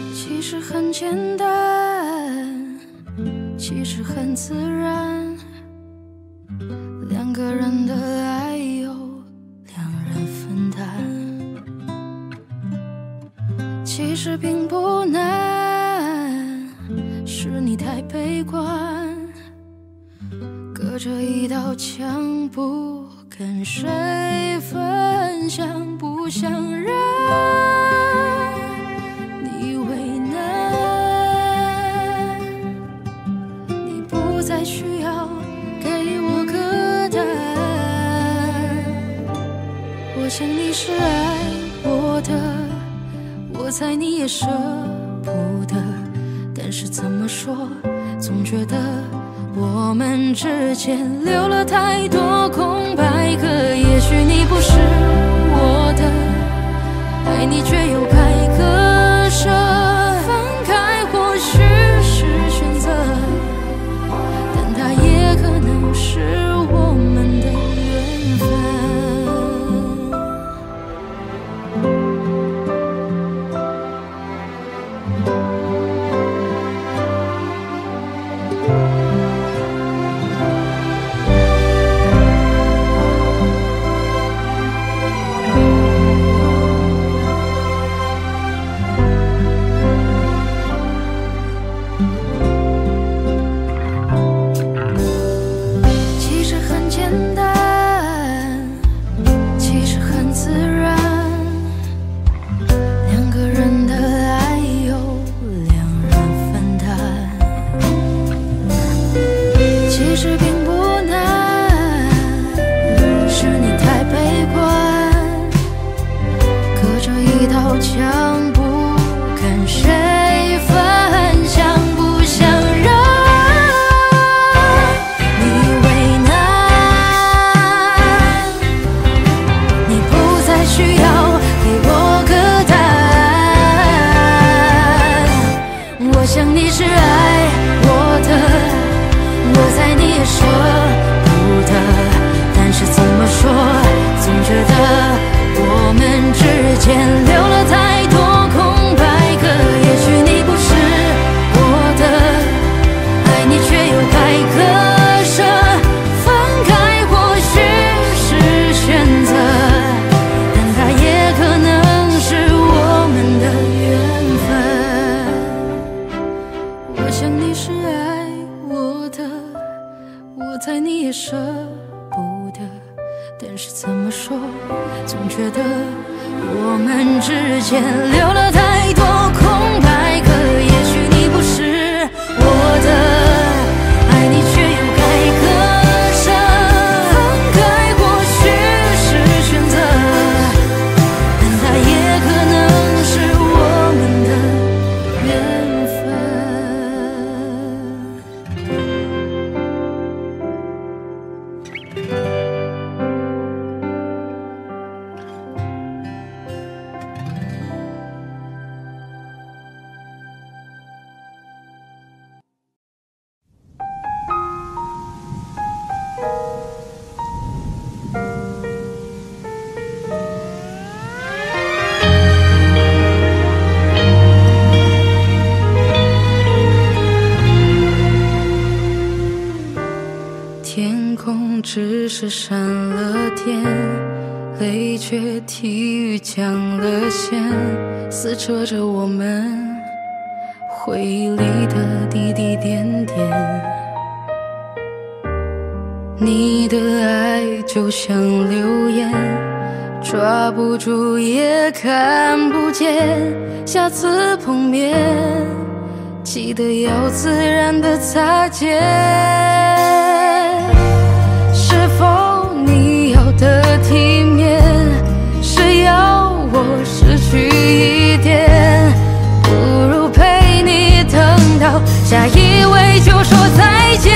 其实很简单，其实很自然，两个人的爱由两人分担。其实并不难，是你太悲观，隔着一道墙不跟谁分享，不想让你为难，你不再需要给我个答案。我想你是爱我的，我猜你也舍不得，但是怎么说，总觉得我们之间留了太多空白格。也许你不是我的，爱你却又该割舍，分开或许是选择，但它也可能是我们的缘分。只是闪了电，泪却替雨降了线，撕扯着我们回忆里的滴滴点点。你的爱就像流言，抓不住也看不见，下次碰面记得要自然的擦肩。是否你要的体面，是要我失去一点？不如陪你等到下一位就说再见。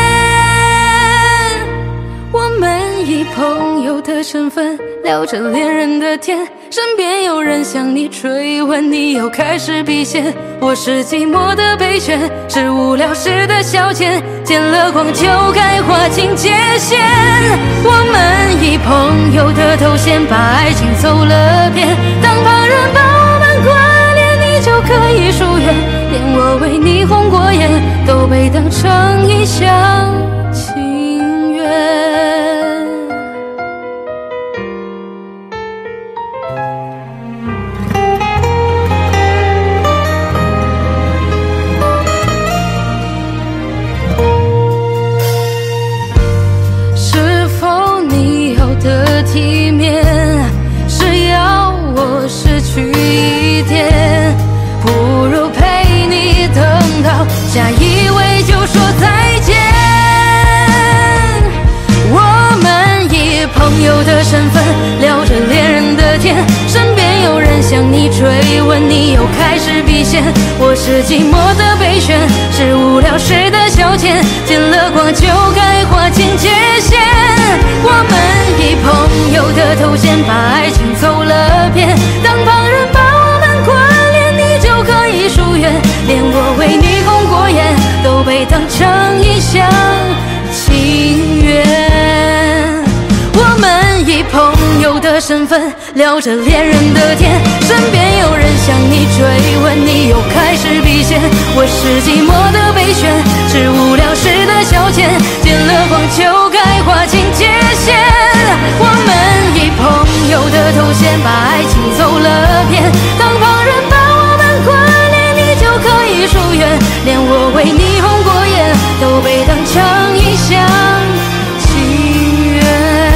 我们以朋友的身份聊着恋人的天，身边有人向你追问，你又开始避嫌。我是寂寞的备选，是无聊时的消遣，见了光就该划清界限。我们以朋友的头衔把爱情走了遍，当旁人饱满挂念，你就可以说都被当成一厢情愿。是否你要的体面，是要我失去一点？不如陪你等到下一位就说再见。我们以朋友的身份聊着恋人的天，身边有人向你追问，你又开始避嫌。我是寂寞的备选，是无聊时的消遣，见了光就该划清界限。我们以朋友的头衔把爱情走了遍，当旁人把我们关联，你就可以疏远，连我为你红过眼都被当成一厢情愿。我们以朋友的身份聊着恋人的天，身边有人向你追问，你又开始避嫌。我是寂寞的备选，是无聊时的消遣，见了光就该划清界限。我们以朋友的头衔把爱情走了遍，当旁人把我们关联，你就可以疏远，连我为你红过眼都被当成一厢情愿。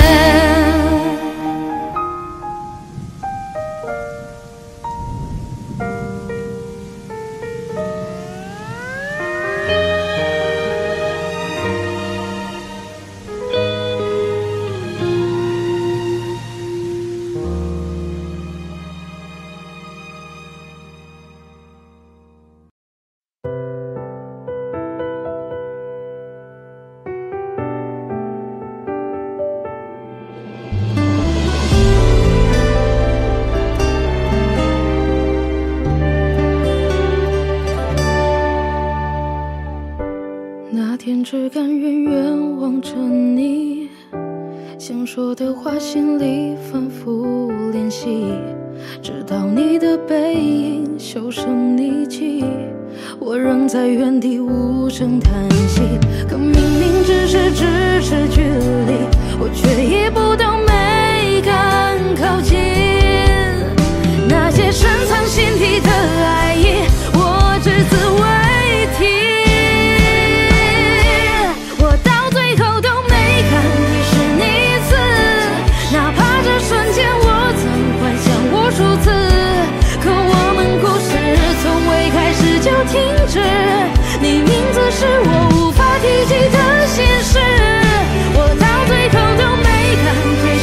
那天只敢远远望着你，想说的话心里反复练习，直到你的背影销声匿迹，我仍在原地无声叹息。可明明只是咫尺距离，我却一步都没敢靠近。那些深藏心底的爱意，我只字未提。停止，你名字是我无法提及的心事，我到最后都没敢追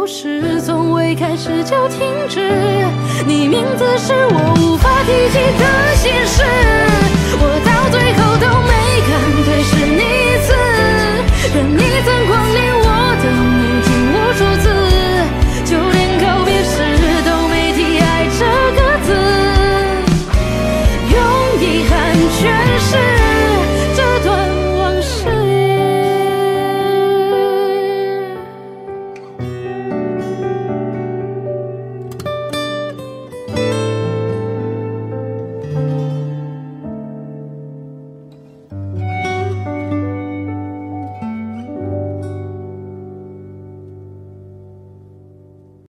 故事从未开始就停止，你名字是我无法提起的心事，我到最后都没